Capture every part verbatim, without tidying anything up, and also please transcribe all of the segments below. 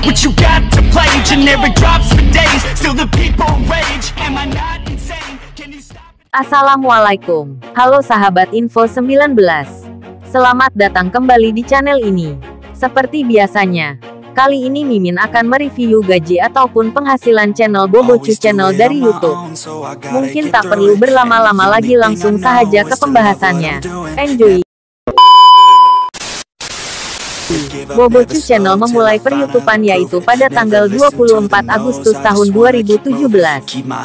What you got to play? Generic drops for days. Still the people rage. Am I not insane? Can you stop? Assalamualaikum. Halo sahabat Info sembilan belas. Selamat datang kembali di channel ini. Seperti biasanya, kali ini Mimin akan mereview gaji ataupun penghasilan channel Bobocu Channel dari YouTube. Mungkin tak perlu berlama-lama lagi, langsung saja ke pembahasannya. Enjoy! Bobocu Channel memulai per-YouTubean yaitu pada tanggal dua puluh empat Agustus tahun dua ribu tujuh belas.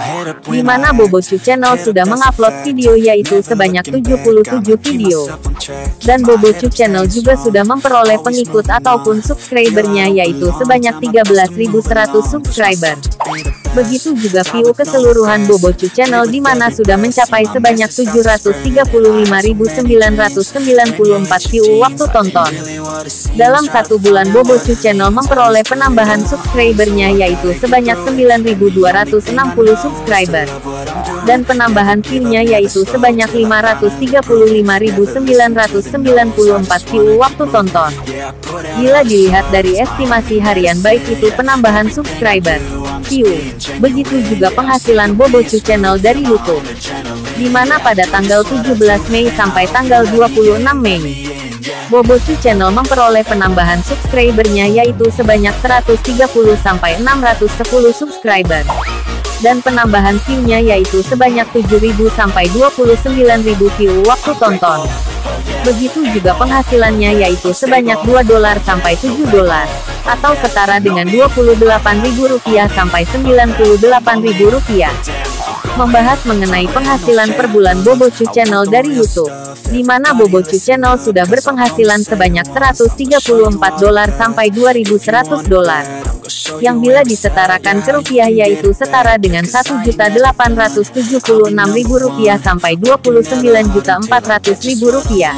Di mana Bobocu Channel sudah mengupload video yaitu sebanyak tujuh puluh tujuh video. Dan Bobocu Channel juga sudah memperoleh pengikut ataupun subscribernya yaitu sebanyak tiga belas ribu seratus subscriber. Begitu juga view keseluruhan Bobocu Channel di mana sudah mencapai sebanyak tujuh ratus tiga puluh lima ribu sembilan ratus sembilan puluh empat view waktu tonton. Dalam satu bulan Bobocu Channel memperoleh penambahan subscribernya yaitu sebanyak sembilan ribu dua ratus enam puluh subscriber. Dan penambahan view-nya yaitu sebanyak lima ratus tiga puluh lima ribu sembilan ratus sembilan puluh empat view waktu tonton. Bila dilihat dari estimasi harian baik itu penambahan subscriber, view, begitu juga penghasilan Bobocu Channel dari YouTube. Di mana pada tanggal tujuh belas Mei sampai tanggal dua puluh enam Mei, Bobocu Channel memperoleh penambahan subscribernya yaitu sebanyak seratus tiga puluh sampai enam ratus sepuluh subscriber. Dan penambahan view-nya yaitu sebanyak tujuh ribu sampai dua puluh sembilan ribu view waktu tonton. Begitu juga penghasilannya yaitu sebanyak dua dolar sampai tujuh dolar, atau setara dengan dua puluh delapan ribu rupiah sampai sembilan puluh delapan ribu rupiah. Membahas mengenai penghasilan per bulan Bobocu Channel dari YouTube, di mana Bobocu Channel sudah berpenghasilan sebanyak seratus tiga puluh empat dolar sampai dua ribu seratus dolar. Yang bila disetarakan ke rupiah yaitu setara dengan satu juta delapan ratus tujuh puluh enam ribu rupiah sampai dua puluh sembilan juta empat ratus ribu rupiah.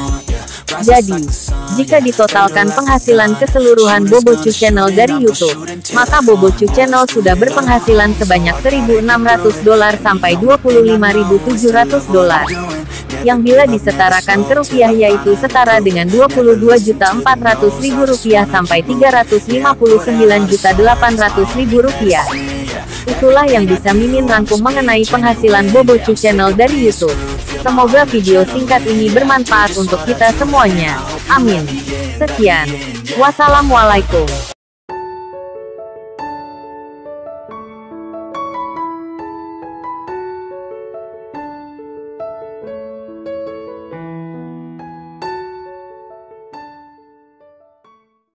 Jadi, jika ditotalkan penghasilan keseluruhan Bobocu Channel dari YouTube, maka Bobocu Channel sudah berpenghasilan sebanyak seribu enam ratus dolar sampai dua puluh lima ribu tujuh ratus dolar. Yang bila disetarakan ke rupiah yaitu setara dengan dua puluh dua juta empat ratus ribu rupiah sampai tiga ratus lima puluh sembilan juta delapan ratus ribu rupiah. Itulah yang bisa Mimin rangkum mengenai penghasilan Bobocu Channel dari YouTube. Semoga video singkat ini bermanfaat untuk kita semuanya. Amin. Sekian. Wassalamualaikum.